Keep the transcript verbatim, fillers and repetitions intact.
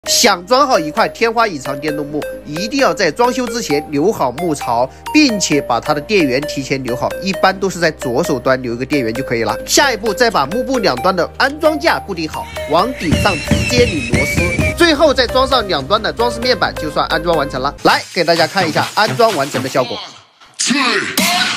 想装好一块天花隐藏电动木，一定要在装修之前留好木槽，并且把它的电源提前留好，一般都是在左手端留一个电源就可以了。下一步再把幕布两端的安装架固定好，往顶上直接拧螺丝，最后再装上两端的装饰面板，就算安装完成了。来给大家看一下安装完成的效果。